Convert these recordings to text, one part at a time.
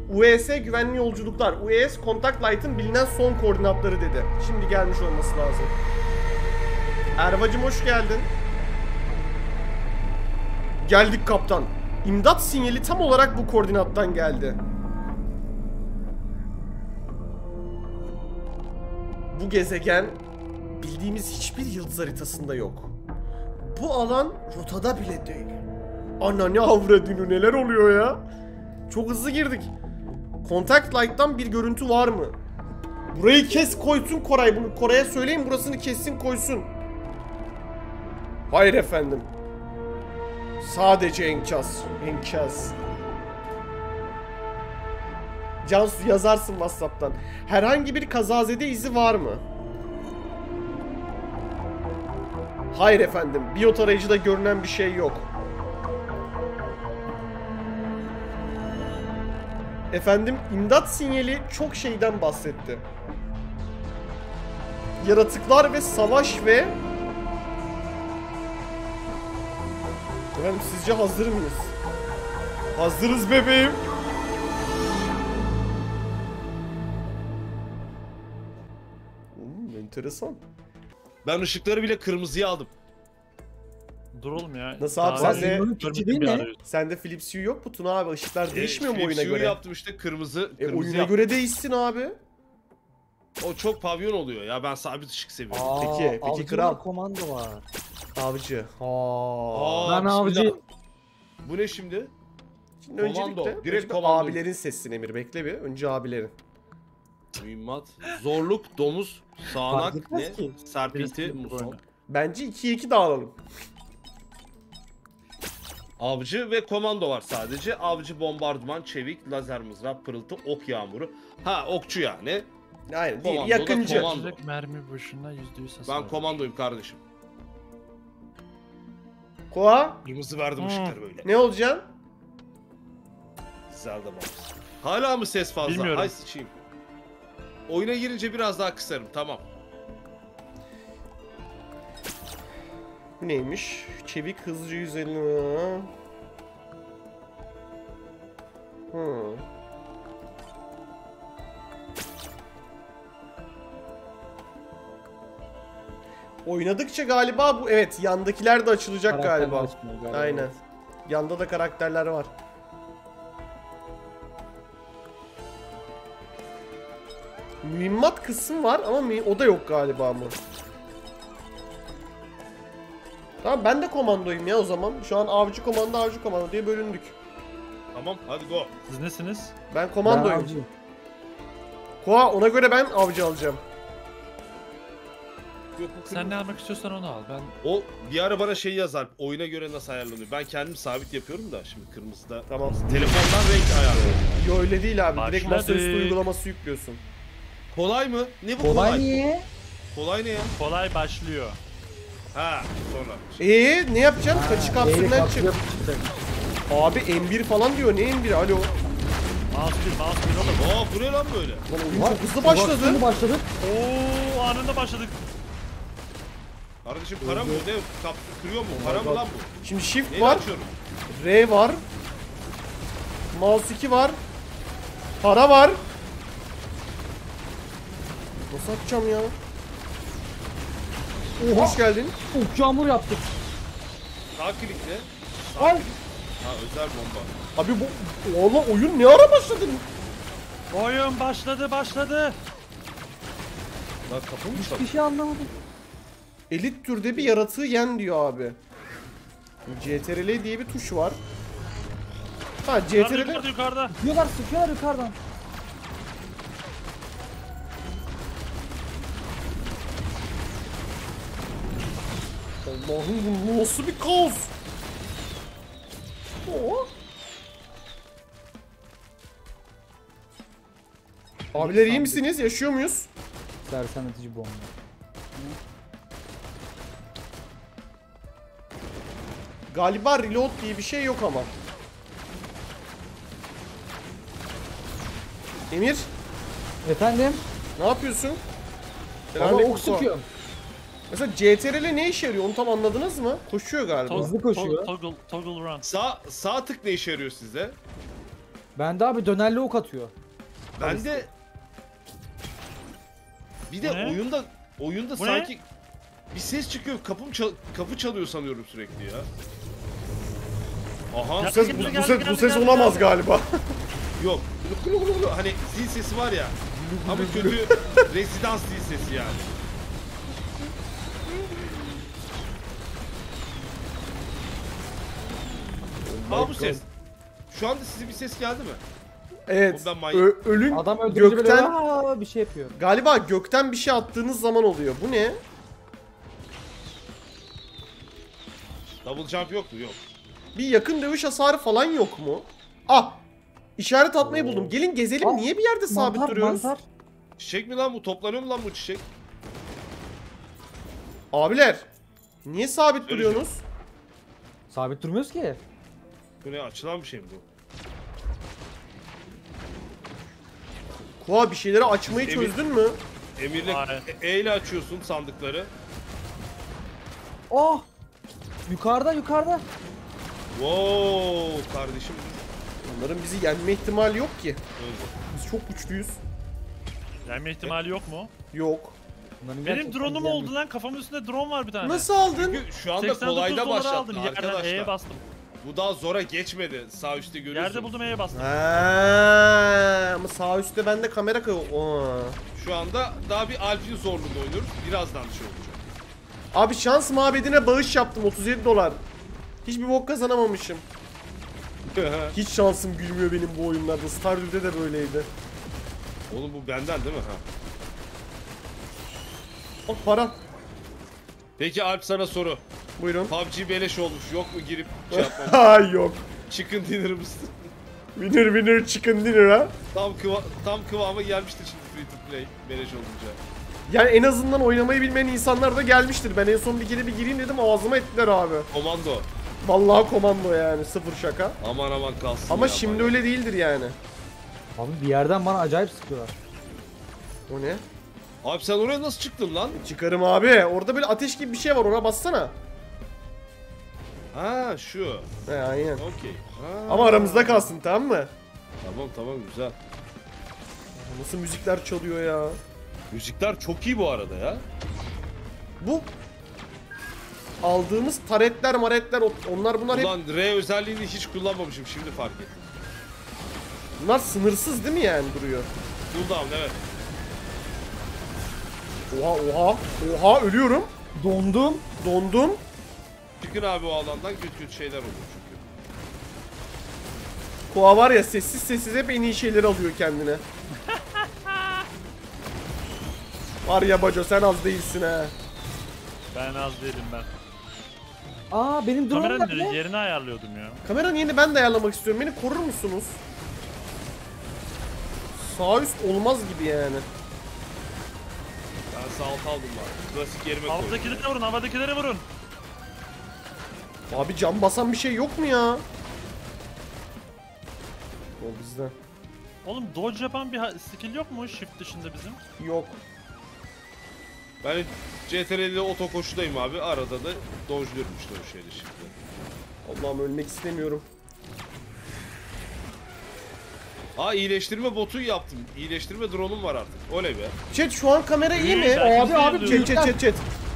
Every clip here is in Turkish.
UES güvenli yolculuklar. UES Contact Light'ın bilinen son koordinatları dedi. Şimdi gelmiş olması lazım. Ervacım hoş geldin. Geldik kaptan. İmdat sinyali tam olarak bu koordinattan geldi. Bu gezegen bildiğimiz hiçbir yıldız haritasında yok. Bu alan rotada bile değil. Ana ne avradını, neler oluyor ya? Çok hızlı girdik. Contact Light'tan bir görüntü var mı? Burayı kes koysun Koray. Bunu Koray'a söyleyin, burasını kessin koysun. Hayır efendim. Sadece enkaz. Enkaz. Cansu yazarsın WhatsApp'tan. Herhangi bir kazazede izi var mı? Hayır efendim. Biyot arayıcıda görünen bir şey yok. Efendim, imdat sinyali çok şeyden bahsetti. Yaratıklar ve savaş ve... Efendim, sizce hazır mıyız? Hazırız bebeğim. Enteresan. Ben ışıkları bile kırmızıya aldım. Dur oğlum ya. Nasıl abi, Daha sende Philips Hue yok mu Tuna abi? Işıklar değişmiyor mu oyuna göre? yaptım işte, kırmızı. Oyuna göre değişsin abi. O çok pavyon oluyor ya, ben sabit ışık seviyorum. Peki kral. Komando var. Avcı. Ben avcı. Bu ne şimdi? Şimdi Komando, öncelikle direkt komando. abilerin sessin Emir, bekle bir. Önce abilerin. Mühimmat, zorluk, domuz, sağanak, Fark etmez ne? ki. Serpinti, muson. Bence 2'ye 2 dağılalım. Avcı ve komando var sadece. Avcı, bombardıman, çevik, lazer mızrak, pırıltı, ok yağmuru. Ha, okçu yani. Aynen değil, Komando da yakıncı. komando. mermi başına %100 hasar. Ben komandoyum kardeşim. Koa, Kırmızı verdim ışıkları böyle. ne olacaksın? Zelda Bombs. Hala mı ses fazla? Bilmiyorum. Hay sıçayım. Oyuna girince biraz daha kısarım, tamam. Neymiş? Çevik, hızlıca 150. Oynadıkça galiba bu, evet, yandakiler de açılacak galiba. Aynen. Yanda da karakterler var. Mühimmat kısmı var ama o da yok galiba mı? Tamam, ben de komandoyum ya o zaman. Şu an avcı komando diye bölündük. Tamam, hadi go. Siz nesiniz? Ben komandoyum. Koa, ona göre ben avcı alacağım. Yok, Sen ne almak istiyorsan onu al. Ben o bir ara bana şey yazar, oyuna göre nasıl ayarlanıyor. Ben kendim sabit yapıyorum da şimdi kırmızıda. Tamam. Telefondan renk ayarlıyorum. Yo, öyle değil abi. Direkt Başladık. masaüstü uygulaması yüklüyorsun. Kolay mı? Ne bu kolay? Kolay niye? Kolay ne ya? kolay başlıyor. Ha, sonra. Ne yapacaksın? Kaçı kapsülden çık. Abi M1 falan diyor. Ne M1? Alo. Mouse bir oğlum. Aa, bu ne lan böyle? Lan oyun çok hızlı başladı. Başladık. Oo, anında başladık. Kardeşim para mı? Ne? Kırıyor mu? Para mı lan bu? Şimdi shift Neyle var. açıyorum? R var. Mouse 2 var. Para var. Nasıl atacağım ya? Hoş geldin. Ok yağmur yaptık. Sağ klikle. Ay. Ha, özel bomba. Abi bu oğlum, oyun ne ara başladı? Oyun başladı. Lan kapı mı Bir çalıyor? şey anlamadım. Elit türde bir yaratığı yen diyor abi. CTRL diye bir tuş var. Ha, CTRL. Yukarıda. Sıkıyorlar yukarıdan. Allah'ım, bu nasıl bir kaos? Oo. Abiler iyi misiniz? Yaşıyor muyuz? Sersemletici bomba. Galiba reload diye bir şey yok ama. Emir, Efendim? ne yapıyorsun? Baba Selamünaleyküm. ok sıkıyorum. Mesela CTRL ne işe yarıyor? Onu tam anladınız mı? Koşuyor galiba. Hızlı koşuyor. Toggle run. Sağ tık ne işe yarıyor sizde? Bende abi dönerli ok atıyor. Ben de bir de Bu ne? oyunda Bu sanki bir ses çıkıyor. Kapı çalıyor sanıyorum sürekli ya. Aha. Ya- Bu ses olamaz galiba. Yok. Gulu gulu gulu. Hani zil sesi var ya. Ama kötü rezidans zil sesi yani. Aa bu ses. Şu anda size bir ses geldi mi? Evet. Ondan manyak. Ölün Adam öldürünce böyle gökten "Aa!" bir şey yapıyor. galiba gökten bir şey attığınız zaman oluyor. Bu ne? Double jump yok mu? Yok. Bir yakın dövüş hasarı falan yok mu? Ah! İşaret atmayı buldum. Gelin gezelim. Aa, Niye bir yerde sabit Mantar, duruyoruz? mantar. Çiçek mi lan bu? Toplanıyor mu lan bu çiçek? Abiler. Niye sabit duruyorsunuz? Sabit durmuyoruz ki. Bu ne? Açılan bir şey mi bu? Koa bir şeyleri açmayı Emin- çözdün mü? Emirle Hayır. E ile açıyorsun sandıkları. Oh! Yukarıda yukarıda. Wow kardeşim. Onların bizi yenme ihtimali yok ki. Öldü. Biz çok güçlüyüz. Gelme ihtimali yok mu? Yok. Bunların Benim gerçekten drone'um güzel oldu lan. Kafamın üstünde drone var bir tane. Nasıl aldın? Çünkü şu anda 89 kolayda dolara başlattı aldım. Yerden E'ye arkadaşlar. bastım. Bu daha zora geçmedi. Sağ üstte görüyorsunuz. Yerde buldum E'ye bastım. Ama sağ üstte bende kamera koyuyor. Şu anda daha bir Alp'in zorluğunda oynuyoruz. Birazdan şey olacak. Abi şans mabedine bağış yaptım 37 dolar. Hiçbir bok kazanamamışım. Hiç şansım gülmüyor benim bu oyunlarda. Stardew'de de böyleydi. Oğlum bu benden değil mi? Ha. Bak para. Peki Alp sana soru. Buyurun. PUBG beleş olmuş. Yok mu girip şey yapmam? Ha yok. Chicken dinner mısın? Winner chicken dinner ha. Tam kıvama gelmiştir şimdi free to play beleş olunca. Yani en azından oynamayı bilmeyen insanlar da gelmiştir. Ben en son bir kere bir gireyim dedim ağzıma ettiler abi. Komando. Vallahi komando yani sıfır şaka. Aman aman kalsın Ama ya, şimdi aman. öyle değildir yani. Abi bir yerden bana acayip sıkıyorlar. O ne? Abi sen oraya nasıl çıktın lan? Çıkarım abi. Orada böyle ateş gibi bir şey var ona bassana. Ha şu. He aynen. Okey. Ha. Ama aramızda kalsın tamam mı? Tamam güzel. Nasıl müzikler çalıyor ya. Müzikler çok iyi bu arada ya. Bu aldığımız taretler maretler onlar bunlar hep Ulan R özelliğini hiç kullanmamışım şimdi fark ettim. bunlar sınırsız değil mi yani duruyor? Cooldown evet. Oha ölüyorum. Dondum. Dondum. Çıkın abi o alandan kötü şeyler oluyor çünkü. Koa var ya sessiz hep en iyi şeyleri alıyor kendine. Var ya Baco sen az değilsin ha. Ben az değilim ben. Aa benim drone'um Kameranın nerede? yerini ayarlıyordum ya. Kameranın yerini ben de ayarlamak istiyorum. Beni korur musunuz? Sağ üst olmaz gibi yani. Ben sağ alt aldım lan. Klasik yerime koydum. Havadakileri vurun, havadakileri vurun. Abi cam basan bir şey yok mu ya? O bizde. Oğlum dodge yapan bir skill yok mu shift dışında bizim? Yok. Ben CTRL'de oto koşudayım abi. Arada da dodge'luyorum işte o şeyde şimdi. Allah'ım ölmek istemiyorum. Aa iyileştirme botu yaptım. İyileştirme drone'um var artık. Oley be. Chat şu an kamera iyi mi? Ben Abi kimseyi chat.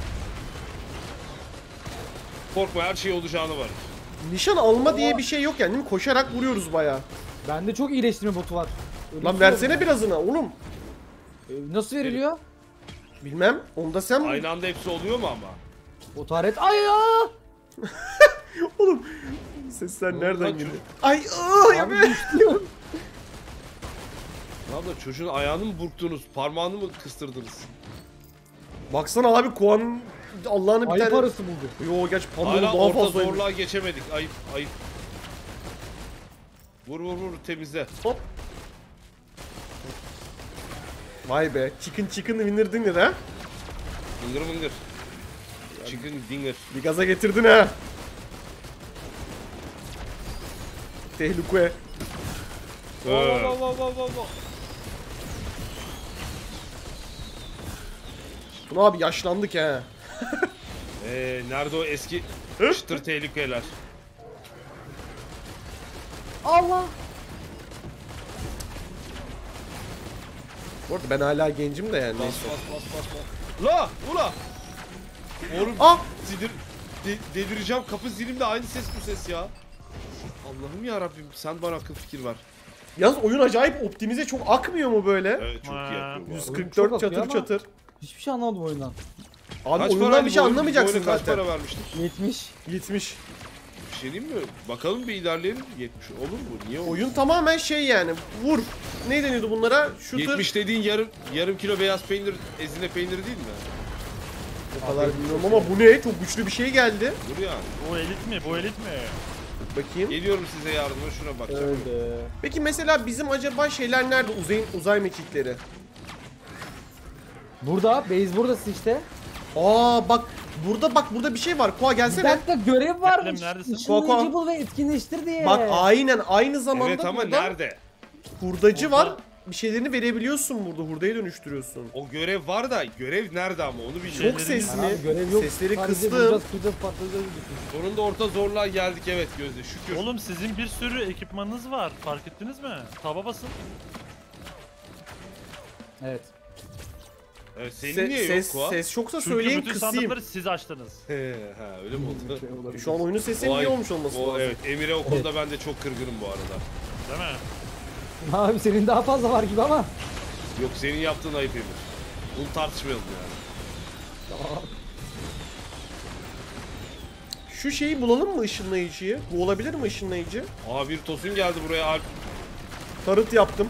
Korkma her şey olacağını var. Nişan alma diye bir şey yok yani değil mi? Koşarak vuruyoruz bayağı. Bende çok iyileştirme botu var. Öyle Lan bir şey versene yok. birazını oğlum. Nasıl veriliyor? Bilmem. Onda sen mi? Aynı anda hepsi oluyor mu ama? O taret. Ay ya! Oğlum. Sesler Oğlum nereden lan geliyor? çocuk- Ay ya Abi be. düştüm. Ne yaptın? Çocuğun ayağını mı burktunuz? Parmağını mı kıstırdınız? Baksana abi Koa'nın Allah'ını bir Ayıp tane... arası buldu. Yo gerçi Panda'nın Hala daha orta fazlaymış. zorluğa geçemedik. Ayıp. Vur temizle. Hop. Vay be. Chicken winner dinner ha. Mıngır. Chicken dinger. Bir gaza getirdin ha. Tehlike. Bunu abi yaşlandık ha. Nerede o eski çıtır tehlikeler? Allah! Bu arada ben hala gencim de yani. Bas Neyse. bas bas bas. La ula. Oğlum Ah! delireceğim. Kapı zilimde aynı ses bu ses ya. Allah'ım ya Rabbim sen bana akıl fikir ver. Yalnız oyun acayip optimize, çok akmıyor mu böyle? Evet çok iyi yapıyor bu arada. 144 Oyun çok çatır akıyor ama- çatır. Hiçbir şey anlamadım oyundan. Abi Kaç oyundan paraydı bir şey bu oyun? anlamayacaksın Bu oyuna kaç zaten. para vermiştik? 70. 70. Bir şey diyeyim mi? Bakalım bir ilerleyelim. 70 olur mu? Niye olur? Oyun tamamen şey yani. Vur. Ne deniyordu bunlara? Shooter. 70 dediğin yarım kilo beyaz peynir, ezine peyniri değil mi? O kadar bilmiyorum ama bu ne? Çok güçlü bir şey geldi. Dur yani. Bu elit mi? Bu elit mi? Bakayım. Geliyorum size yardıma şuna bakacağım. Öldü. Peki mesela bizim acaba şeyler nerede? Uzay mekikleri. Burada, base buradasın işte. Aa bak burada bir şey var. Koa Bir gelsene. dakika görev varmış. neredesin? Işınlayıcı bul ve etkinleştir diye. Bak aynen aynı zamanda Evet ama burada nerede? hurdacı Burada. var. Bir şeylerini verebiliyorsun burada. Hurdaya dönüştürüyorsun. O görev var da görev nerede ama onu bilmiyorum. Çok Şeylerimiz- sesli. Abi görev yok. Sesleri Sadece kıstım. vuracağız, kıracağız, patlatacağız. bütün. Sonunda orta zorluğa geldik evet Gözde şükür. Oğlum sizin bir sürü ekipmanınız var. Fark ettiniz mi? Taba basın. Evet. Evet, senin niye Ses, yok Koa? ses çoksa Çünkü söyleyin bütün kısayım. sandıkları siz açtınız. Ha öyle mi oldu? Şu an oyunun sesinin iyi olmuş olması o, lazım. evet Emir'e o konuda ben de çok kırgınım bu arada. Değil mi? Abi senin daha fazla var gibi ama. Yok senin yaptığın ayıp Emir. Bunu tartışmayalım yani. Şu şeyi bulalım mı, ışınlayıcıyı? Bu olabilir mi ışınlayıcı? Aa bir tosun geldi buraya Alp. Tarıt yaptım.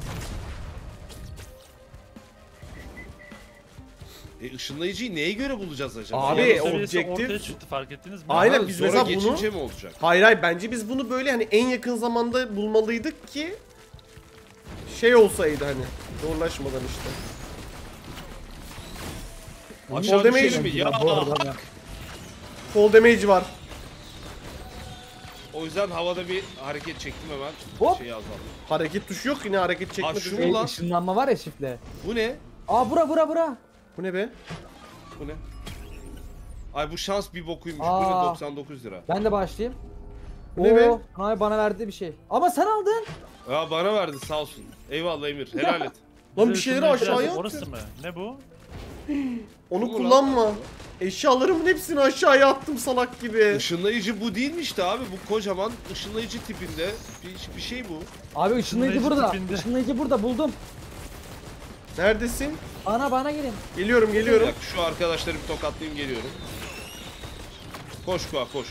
Işınlayıcıyı neye göre bulacağız acaba? Abi, Yani Yarı seviyesi objektif- ortaya çıktı fark ettiniz mi? Aynen, Ha, biz sonra mesela bunu- geçince mi olacak? Hayır bence biz bunu böyle hani en yakın zamanda bulmalıydık ki şey olsaydı hani zorlaşmadan işte. Aşağı damage düşelim mi? Ya bu arada ya. Fall damage var. o yüzden havada bir hareket çektim hemen. Hop. Şeyi azaldı. Hareket tuşu yok, yine hareket çekme Aa, tuşu. şu- Ulan. Işınlanma var ya şifle. Bu ne? Aa bura. Bu ne be? Bu ne? Ay bu şans bir bokuymuş. Bu ne Aa. 99 lira. Ben de başlayayım. Bu ne be? Oo, Abi bana verdi bir şey. Ama sen aldın. Ya bana verdi sağ olsun. Eyvallah Emir. Helal et. Lan bir Bize şeyleri ışınlayıcı aşağıya lazım. attı. Orası mı? Ne bu? Onu Bu mu kullanma. Eşyalarımın hepsini aşağıya attım salak gibi. Işınlayıcı bu değilmiş de abi. Bu kocaman ışınlayıcı tipinde bir şey bu. Abi ışınlayıcı Işınlayıcı burada. tipinde. Işınlayıcı burada buldum. Neredesin? Bana gelin. Geliyorum Bir geliyorum. dakika, şu arkadaşları bir tokatlayayım geliyorum. Koş Koa koş.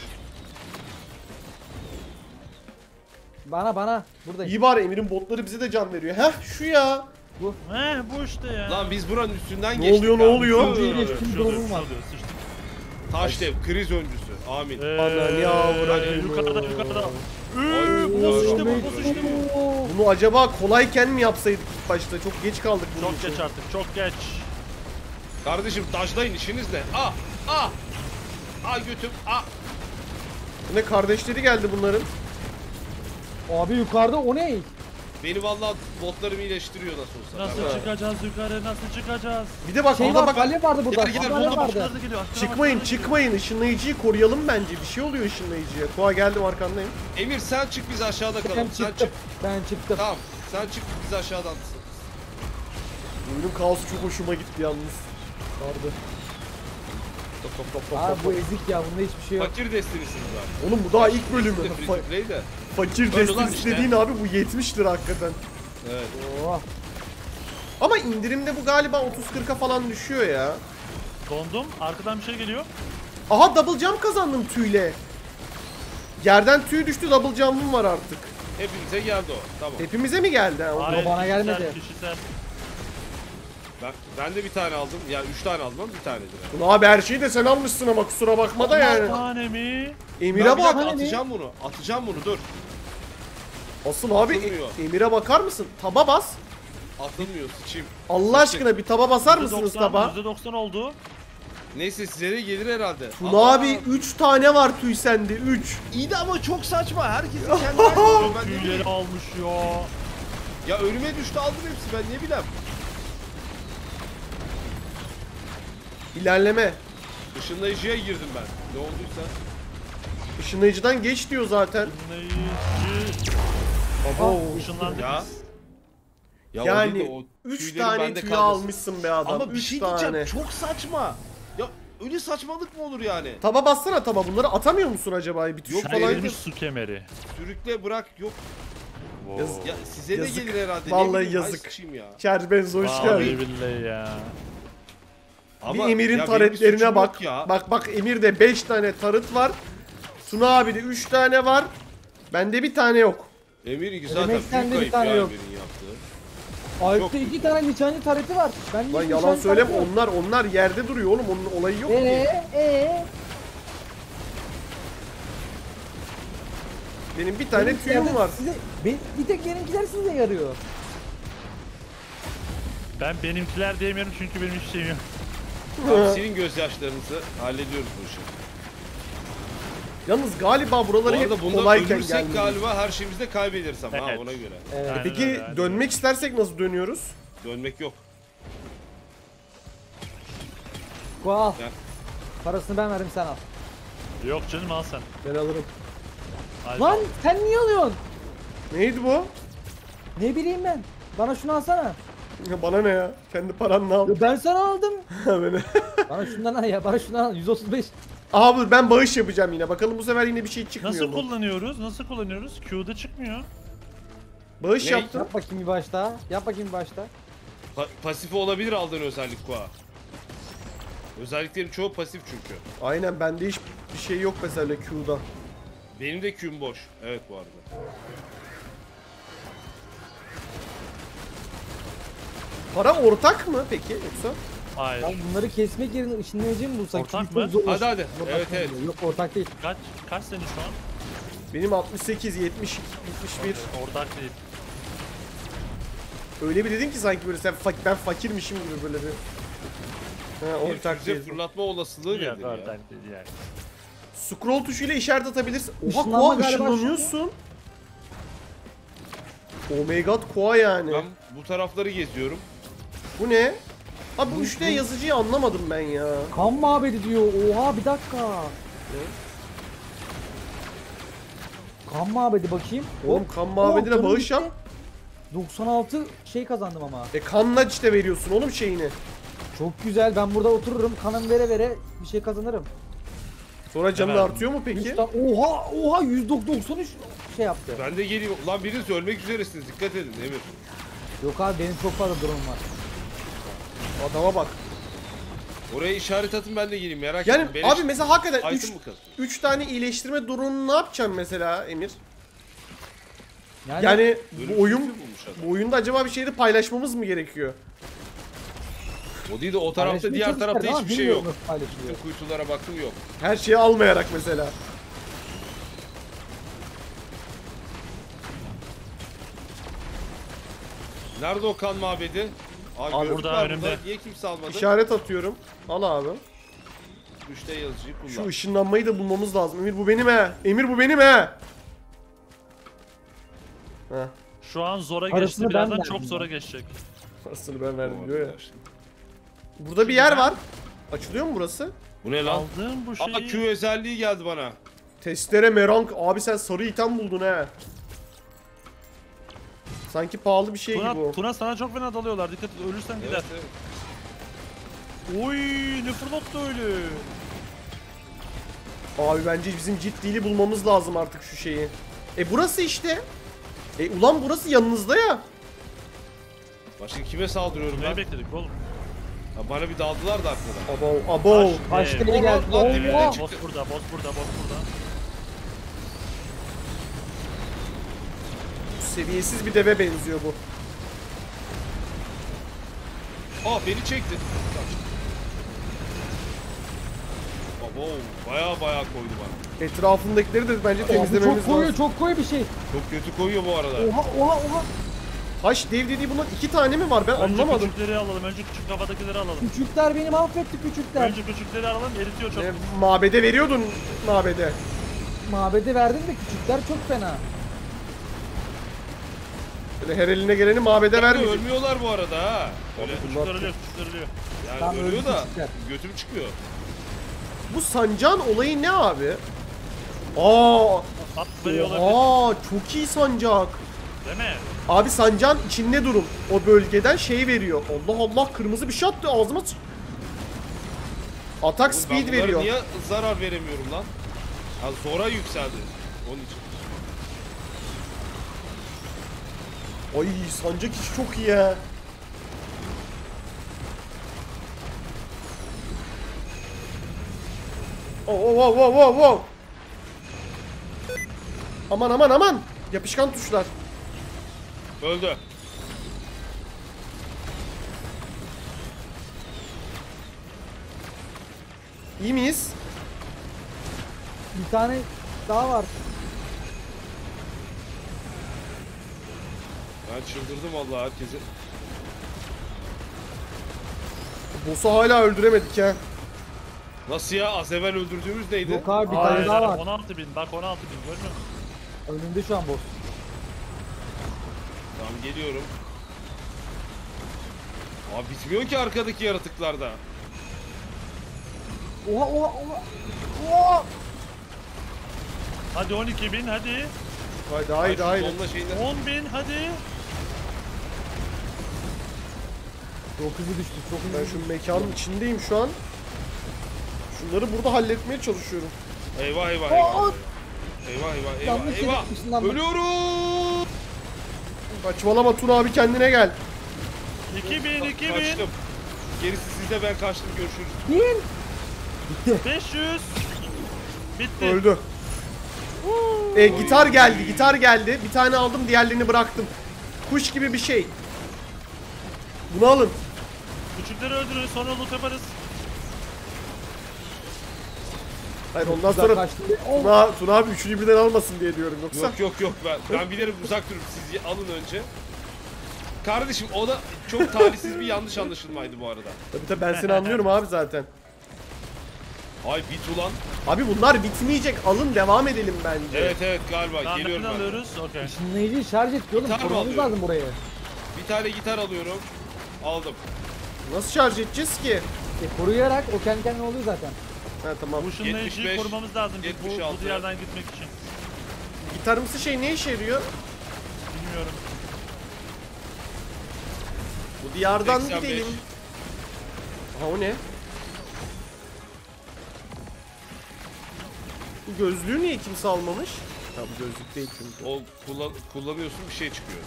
Bana. Buradayım. İyi bari Emir'in botları bize de can veriyor. Heh şu ya. He bu işte ya. Lan biz buranın üstünden Ne geçtik. oluyor, ne abi. oluyor? Dur, dur, dur. Geçtim, Şurada, durum var. şurada, sıçtık. Taş dev, kriz öncüsü. Amin. Ananı avradını. Yukarıda. Ay, Boss işte ay, bu, boss işte bu. Oo. Bunu acaba kolayken mi yapsaydık ilk başta? Çok geç kaldık bunun Çok için. geç artık, çok geç. Kardeşim dajlayın işiniz ne? Götüm. Bu ne, kardeşleri geldi bunların. Abi yukarıda o ne? Beni vallahi botlarım iyileştiriyor nasıl olsa. Nasıl Ben- çıkacağız yukarı, nasıl çıkacağız? Bir de bak Şey burada var, bak. galya vardı burada. Gider, gider, Galya buldum, vardı. Başkaları da geliyor, arkadan Çıkmayın başkaları çıkmayın. Işınlayıcıyı koruyalım bence. Bir şey oluyor ışınlayıcıya. Koa geldim arkandayım. Emir sen çık biz aşağıda kalalım. Ben Sen çıktım. çık. Ben çıktım. Tamam. Sen çık biz aşağıdan. Oyunun kaosu çok hoşuma gitti yalnız. Vardı. Top, top, top, top, Abi top, bu top. ezik ya, bunda hiçbir şey yok. Fakir destinisiniz abi. Oğlum bu daha ilk bölümü. Free to play de. Fakir Öyle lan Destiny işte. dediğin abi bu 70 lira hakikaten. Evet. Oh. Ama indirimde bu galiba 30-40'a falan düşüyor ya. Dondum, arkadan bir şey geliyor. Aha double jump kazandım tüyle. Yerden tüy düştü, double jump'ım var artık. Hepimize geldi o. Tamam. Hepimize mi geldi? Ha, o- Hayır, bana kişisel, gelmedi. Kişisel. Ben de bir tane aldım. Ya 3 tane aldım ama bir tanedir. Yani. Ulan abi her şeyi de sen almışsın ama kusura bakma da yani. Tane mi? Emir'e Ben bir bak. dakika atacağım bunu. Atacağım bunu dur. Asıl abi Atılmıyor. Emir'e bakar mısın? Taba bas. Atılmıyor sıçayım. Allah aşkına bir taba basar mısınız taba? %90 oldu. Neyse size de gelir herhalde. Tuna abi 3 tane var tüy sende 3. İyi de ama çok saçma. Herkesin kendi hakkı. Ben ne Tüyleri bileyim. almış ya. Ya önüme düştü aldım hepsi ben ne bileyim. İlerleme. Işınlayıcıya girdim ben. Ne olduysa. Işınlayıcıdan geç diyor zaten. Işınlayıcı. Abo. Işınlandık Ya. biz. Ya o değil de Yani o 3 tüylerin tane bende tüy kalması. almışsın be adam. Ama bir 3 şey tane. diyeceğim, çok saçma. Ya öyle saçmalık mı olur yani? Taba bassana taba. Bunları atamıyor musun acaba? Bir tuş Yok, falan. Verilmiş su kemeri. Sürükle bırak, yok. Wow. Ya size Yazık. de gelir herhalde. Vallahi ne bileyim, ay yazık. sıçayım ya. Kerbenz hoş Vallahi geldin. billahi ya. Ama Bir Emir'in ya benim bir taretlerine suçum bak. yok ya. Bak Emir'de 5 tane tarıt var. Tuna abi de 3 tane var. Bende bir tane yok. Emir demek zaten sende büyük bir kayıp tane ya yok? Emir'in yaptığı. Ayıpta 2 tane nişancı tareti var. Ben Lan yalan söyleme, onlar yerde duruyor oğlum, onun olayı yok ki. Benim bir tane tüyüm var. Bir tek benimkiler size yarıyor. Ben benimkiler diyemiyorum çünkü benim hiçbir şeyim yok. Tamam, senin gözyaşlarınızı hallediyoruz bu işi. Yalnız galiba Bu buraları hep arada bunda kolayken ölürsek gelmiyor. galiba her şeyimizi de kaybederiz ama ha, Evet. ona göre. Evet. Aynen Peki öyle, aynen dönmek öyle. istersek nasıl dönüyoruz? Dönmek yok. Al. Ya. Parasını ben verdim, sen al. Yok canım, al sen. Ben alırım. Hadi. Lan sen niye alıyorsun? Neydi bu? Ne bileyim ben. Bana şunu alsana. Bana ne ya? Kendi paranla al. Ya ben sana aldım. Beni. Bana şundan al ya. Bana şundan al. 135. Abi ben bağış yapacağım yine. Bakalım bu sefer yine bir şey çıkmıyor Nasıl mu? kullanıyoruz? Nasıl kullanıyoruz? Q'da çıkmıyor. Bağış Ne? yaptım. Yap bakayım bir başta. Yap bakayım bir başta. Pasifi olabilir aldığın özellik Koa. Özelliklerin çoğu pasif çünkü. Aynen, bende hiç bir şey yok mesela Q'da. Benim de Q'm boş. Evet bu arada. Para ortak mı peki yoksa? Hayır. Ya bunları kesmek yerine ışınlayıcı mı bulsak? Ortak Çünkü mı? çok zor. Hadi. Ortak Evet mı? evet. Yok ortak değil. Kaç senin şu an? Benim 68, 70, 71. Ortak değil. Öyle bir dedin ki sanki böyle ben fakirmişim gibi böyle bir. Ha, ortak Füze değil. fırlatma olasılığı Yok, nedir ya? ortak değil yani. Scroll tuşuyla işaret atabilirsin. Oha, Işınlanma Koa galiba ışınlanıyorsun. Oh my god, Koa yani. Ben bu tarafları geziyorum. Bu ne? Abi bu 3D yazıcıyı anlamadım ben ya. Kan mabedi diyor. Oha bir dakika. Kan mabedi bakayım. Oğlum Hop. kan mabedine canım bağış gitti. yap. 96 şey kazandım ama. Kanla işte veriyorsun oğlum şeyini. Çok güzel. Ben burada otururum. Kanım vere vere bir şey kazanırım. Sonra canın Hemen. artıyor mu peki? Oha 193 şey yaptı. Ben de geleyim. Lan biriniz ölmek üzeresiniz. Dikkat edin Emir. Yok abi benim çok fazla durumum var. Adama bak. Oraya işaret atın, ben de geleyim, merak Yani ettim. abi mesela hakikaten item 3 mı kasıyor? 3 tane iyileştirme durumunu ne yapacağım mesela Emir? Yani, Yani Böyle bu oyun bir şey bulmuş adam. bu oyunda acaba bir şeyleri paylaşmamız mı gerekiyor? O değil de o tarafta, paylaşmayı diğer çok tarafta isterim ama hiçbir şey yok. bilmiyorum nasıl paylaşılıyor. Bütün kuytulara baktım, yok. Her şeyi almayarak mesela. Nerede o kan mabedi? Abi gözlük burada, var önümde. Niye kimse almadı? İşaret atıyorum. Al abi. 3'te yazıcıyı kullan. Şu ışınlanmayı da bulmamız lazım. Emir bu benim he. Emir bu benim he. Heh. Şu an zora Parasını geçti. ben Birazdan verdim çok ya. zora geçecek. Aslında ben verdim Bu diyor ya. arada. Burada bir yer var. Açılıyor mu burası? Bu ne lan? Aldığım bu şeyi... Aa, Q özelliği geldi bana. Testere merank. Abi sen sarı item buldun he. Sanki pahalı bir şey gibi o. Tuna sana çok fena dalıyorlar. Dikkat et, ölürsen gider. Evet, evet. Oy, ne fırlattı öyle. Abi bence bizim ciddiliği bulmamız lazım artık şu şeyi. Burası işte. Ulan burası yanınızda ya. Başka kime saldırıyorum Ne ben? bekledik oğlum? Ha, bana bir daldılar da arkadan. Abo abo. Başka Ee, biri geldi. lan, Oha! dibimden Boss çıktı. burada, boss burada, boss burada. Seviyesiz bir deve benziyor bu. Aa, beni çekti. Abo, baya koydu bana. Etrafındakileri de bence Abi temizlememiz çok koyu lazım. çok koyu bir şey. Çok kötü koyuyor bu arada. Oha. Haş dev dediği bunlar 2 tane mi var? Ben Önce anlamadım. küçükleri alalım, önce küçük kafadakileri alalım. Küçükler beni mahvetti küçükler. Önce küçükleri alalım, eritiyor çok. Mabede veriyordun mabede. Mabede verdim de küçükler çok fena. Böyle her eline geleni mabede vermeyecek. Ölmüyorlar bu arada ha. Öyle. Küçükler ölüyor, küçükler ölüyor. Yani Tam ölüyor öldü da küçükler. götüm çıkıyor. Bu sancağın olayı ne abi? Aa, At veriyor olabilir. çok iyi sancak. Değil mi? Abi sancağın içinde durun. O bölgeden şey veriyor. Allah Allah, kırmızı bir şey attı ağzıma. Atak Ben speed bunlara veriyor. niye zarar veremiyorum lan? Ha, Zora yükseldi. Onun için. Ay sancak işi çok iyi ya. Oh. Aman aman aman. Yapışkan tuşlar. Öldü. İyi miyiz? Bir tane daha var. Ben çıldırdım vallahi herkesi. Boss'u hala öldüremedik ha. Nasıl ya? Az evvel öldürdüğümüz neydi? Yok abi bir Hayır. tane daha var. 16.000 bak 16.000 görmüyor musun? Önümde şu an boss. Tamam geliyorum. Abi bitmiyor ki arkadaki yaratıklarda. Oha. Hadi 12.000 hadi. Haydi. Onunla şeyde. 10.000 hadi. Çok hızlı düştü. Çok hızlı Ben düştü. şu mekanın içindeyim şu an. Şunları burada halletmeye çalışıyorum. Eyvah. Yanlış yere gitmişsin lan bak. Ölüyorum. Kaçmalama Tuna abi, kendine gel. 2.000 Kaçtım. Gerisi sizde, ben kaçtım, görüşürüz. 500. Bitti. Öldü. Gitar geldi. Bir tane aldım, diğerlerini bıraktım. Kuş gibi bir şey. Bunu alın. Küçükleri öldürün sonra loot yaparız. Hayır, ondan Güzel sonra kaçtı. Oh. Tuna abi üçünü birden almasın diye diyorum yoksa. Yok ben bilirim, uzak durun, siz alın önce. Kardeşim o da çok talihsiz bir yanlış anlaşılmaydı bu arada. Tabii ben seni anlıyorum abi zaten. Ay bit ulan. Abi bunlar bitmeyecek. Alın, devam edelim bence. Evet galiba Tamam geliyorum ne ben. alıyoruz? Okey. Işınlayıcıyı şarj et oğlum. Gitar mı Korumamız alıyorum? lazım burayı. Bir tane gitar alıyorum. Aldım. Nasıl şarj edeceğiz ki? Koruyarak o kendi kendine oluyor zaten. Ha tamam. Bu ışınlayıcıyı 75, korumamız lazım biz bu 76. diyardan gitmek için. Gitarımsı şey ne işe yarıyor? Bilmiyorum. Bu diyardan 85. gidelim. Aha, o ne? Bu gözlüğü niye kimse almamış? Ha, bu gözlük değil çünkü. O kullanıyorsun, bir şey çıkıyor.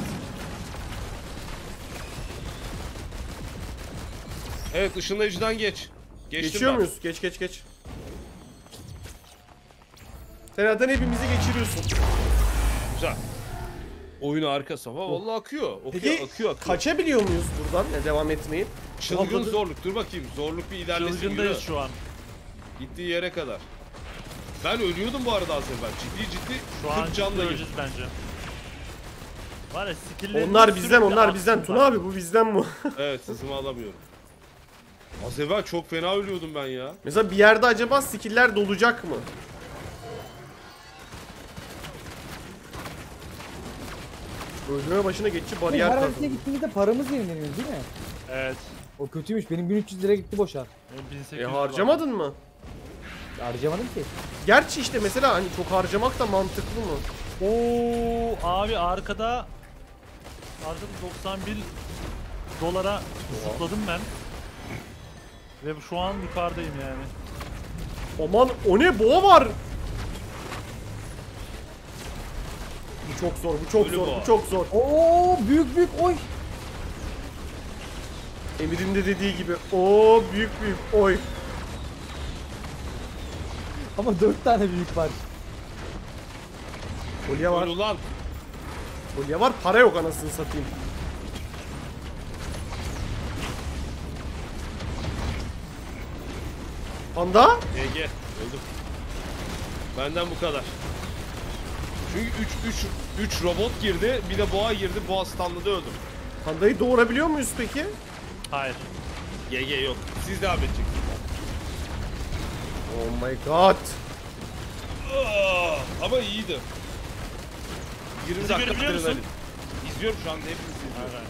Evet, ışınlayıcıdan geç. Geçtim Geçiyor ben. muyuz? Geç. Sen zaten hepimizi geçiriyorsun. Güzel. Oyunu arka safa vallahi akıyor. Peki akıyor. kaçabiliyor muyuz buradan? Devam etmeyip. Çılgın Aldı- zorluk. Dur bakayım. Zorluk bir ilerlesin. Çılgındayız Yürü. şu an. Gittiği yere kadar. Ben ölüyordum bu arada az evvel. Ciddi Şu an 40 canla öleceğiz bence. Var ya skill'lerini Onlar bizden, sürekli onlar bizden. atsın Tuna bak. abi bu bizden mi? Evet, hızımı alamıyorum. Az evvel çok fena ölüyordum ben ya. Mesela bir yerde acaba skill'ler dolacak mı? Öldürme başına geçici bariyer Her haritaya kazandı. gittiğimizde paramız yenileniyor değil mi? Evet. O kötüymüş. Benim 1300 lira gitti boşa. Benim 1800 var. Harcamadın mı? Harcamadım ki. Gerçi işte mesela hani çok harcamak da mantıklı mı? Oo abi arkada 91 dolara zıpladım ben. Ve şu an yukarıdayım yani. Aman o ne, boğa var. Bu çok zor, bu çok Ölü zor, boğa. bu çok zor. Oo büyük oy. Emir'in de dediği gibi. Oo büyük oy. Ama 4 tane büyük var. Kolye var. Öl ulan. Kolye var, para yok anasını satayım. Panda? GG. Öldüm. Benden bu kadar. Çünkü 3 robot girdi, bir de boğa girdi. Boğa stunladı, öldüm. Pandayı doğurabiliyor muyuz peki? Hayır. GG yok. Siz devam edeceksiniz. Oh my god. Ama iyiydi. 20 Bizi dakika görebiliyor musun? adrenalin. İzliyorum şu anda, hepinizi izliyorum. Evet.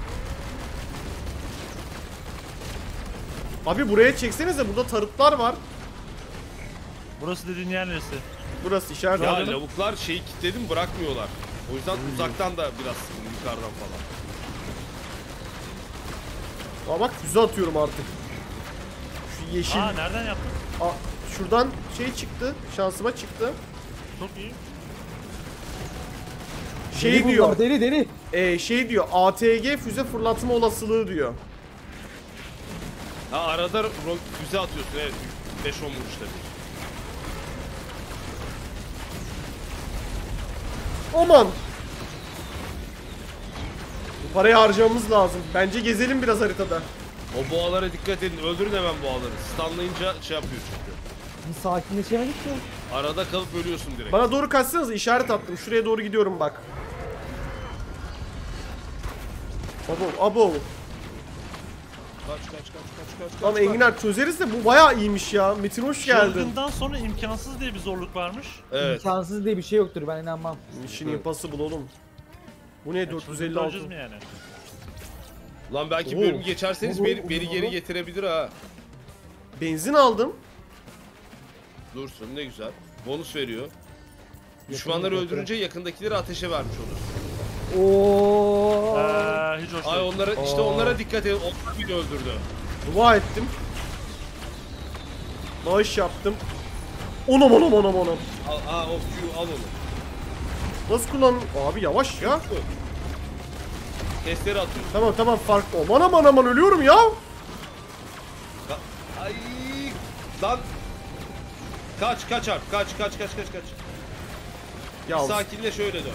Abi buraya çeksenize, burada tarıtlar var. Burası dediğin yer neresi? Burası işaret. Ya aldım. lavuklar şeyi kilitledim, bırakmıyorlar. O yüzden uzaktan da biraz yukarıdan falan. Aa bak füze atıyorum artık. Şu yeşil. Aa nereden yaptın? Aa, şuradan şey çıktı. Şansıma çıktı. Çok iyi. Şey Deli diyor. bunlar, deli. Şey diyor. ATG füze fırlatma olasılığı diyor. Ha arada füze atıyorsun evet. 5-10 vuruşta bir. Aman. Bu parayı harcamamız lazım. Bence gezelim biraz haritada. O boğalara dikkat edin. Öldürün hemen boğaları. Stunlayınca şey yapıyor çünkü. Bir sakinleşemedik ki. Arada kalıp ölüyorsun direkt. Bana doğru kaçsanız işaret attım. Şuraya doğru gidiyorum bak. Abo abo. Kaç. Lan Enginar çözeriz de bu bayağı iyiymiş ya. Metin hoş geldin. Çılgından sonra imkansız diye bir zorluk varmış. Evet. İmkansız diye bir şey yoktur, ben inanmam. Mission Impossible oğlum. Bu ne 456? Öleceğiz mi yani? Lan belki Oo. bölümü geçerseniz Oo, beni oo. geri getirebilir ha. Benzin aldım. Dursun ne güzel. Bonus veriyor. Düşmanları öldürünce yakındakileri ateşe vermiş olur. Oo. Hiç hoş Ay değil. onlara işte onlara dikkat edin. Onlar bile öldürdü. Dua ettim. Bağış yaptım. Onam. Al, o Q al onu. Nasıl kullan? Abi yavaş ya. Testleri atıyorsun. Tamam fark. Aman ölüyorum ya. Ay lan. Kaç abi. Kaç. Ya Sakinleş öyle dön.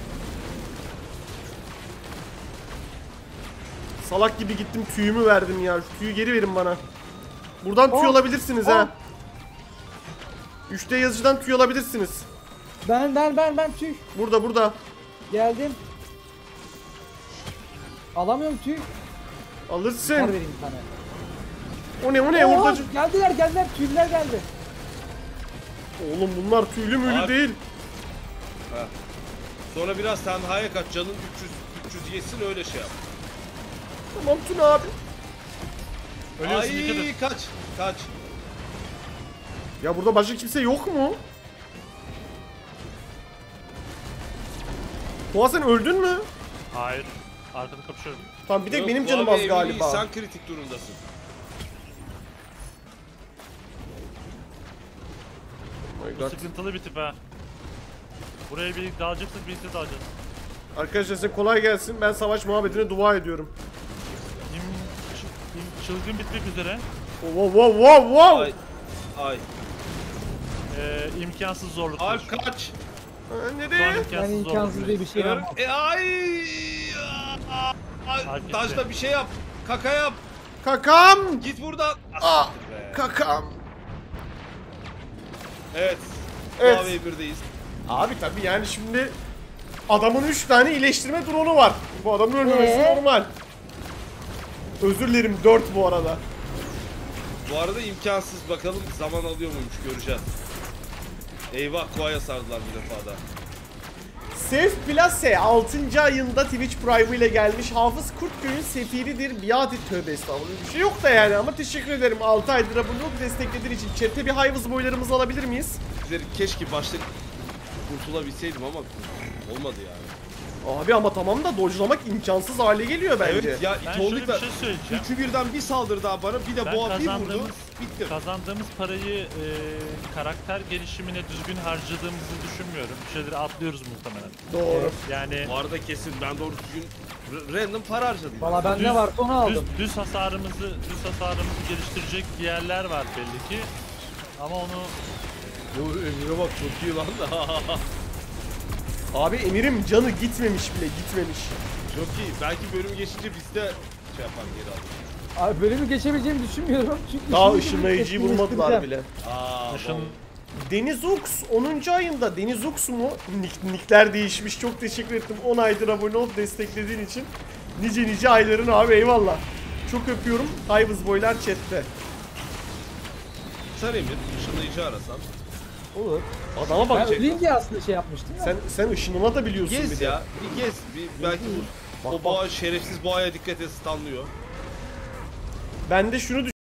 salak gibi gittim tüyümü verdim ya. Şu tüyü geri verin bana. Buradan tüy alabilirsiniz ha. 3D yazıcıdan tüy alabilirsiniz. Ben tüy. Burada. Geldim. Alamıyorum tüy. Kar Alırsın. vereyim bir tane. O ne Oo, hurdacı. geldiler, tüyler geldi. Oğlum bunlar tüylü mülü Abi. değil. Ha. Sonra biraz tenhaya kaç canın 300 yesin öyle şey yap. Tamam Tuna abi. Ölüyorsun dikkat et. Ay kaç. Ya burada başka kimse yok mu? Doğa sen öldün mü? Hayır. Arkada kapışıyorum. Tamam bir tek Yok, benim bu canım abi az emin galiba. değil, sen kritik durumdasın. Oh my Bu God. sıkıntılı bir tip ha. Buraya bir dalacaksak birlikte dalacağız. Arkadaşlar size kolay gelsin. Ben savaş muhabbetine dua ediyorum. Çılgın bitmek üzere. Wow. Ay. İmkansız zorluk. Alp kaç. Ha, Şu an nereye? Ben imkansız diye bir şey yapmam. Ay. Alp Taşla bir şey yap. Kaka yap. Kakam. Git buradan. Ah, Be. kakam. Evet. Evet. Huawei 1'deyiz. Abi tabii yani şimdi adamın 3 tane iyileştirme drone'u var. Bu adamın ölmemesi normal. Özür dilerim 4 bu arada. Bu arada imkansız, bakalım zaman alıyor muymuş, göreceğiz. Eyvah, Kua'ya sardılar bir defa da. Sef Plase 6. ayında Twitch Prime ile gelmiş. Hafız Kurtköy'ün sefiridir. Biat et, tövbe estağfurullah. Bir şey yok da yani ama teşekkür ederim. 6 aydır abone olup desteklediğin için. Chat'te bir hayvız boylarımızı alabilir miyiz? Keşke başta kurtulabilseydim ama olmadı yani. Abi ama tamam da dodge'lamak imkansız hale geliyor bence. Evet ya, Ben it şöyle olduk bir da şey söyleyeceğim. üçü birden bir saldırı daha bana, bir de Ben boğa bir vurdu, bittim. Kazandığımız parayı karakter gelişimine düzgün harcadığımızı düşünmüyorum. Bir şeyleri atlıyoruz muhtemelen. Doğru. Yani Bu arada kesin ben doğru düzgün random para harcadım. Valla ben ne varsa onu aldım. düz hasarımızı geliştirecek bir yerler var belli ki. Ama onu Bu Emir'e bak, çok iyi lan da. Abi Emir'im canı gitmemiş bile, gitmemiş. Çok iyi. Belki bölüm geçince biz de şey yapar, geri alır. Abi bölümü geçebileceğimi düşünmüyorum. Çünkü Daha şimdi ışınlayıcıyı bulmadılar etkinleştireceğim. bile. Aa, ışın Deniz Ux 10. ayında. Deniz Ux mu? Nickler değişmiş. Çok teşekkür ettim. 10 aydır abone olup desteklediğin için. Nice ayların abi, eyvallah. Çok öpüyorum. Hayvız boylar chatte. sen Emir, ışınlayıcı arasan. Olur. Adama Ben bak. öleyim diye aslında şey yapmıştım ya. Sen ışınına da biliyorsun bir Gez de. ya, bir gez. Belki Bak, o boğa, şerefsiz boğaya dikkat et, stunlıyor. Ben de şunu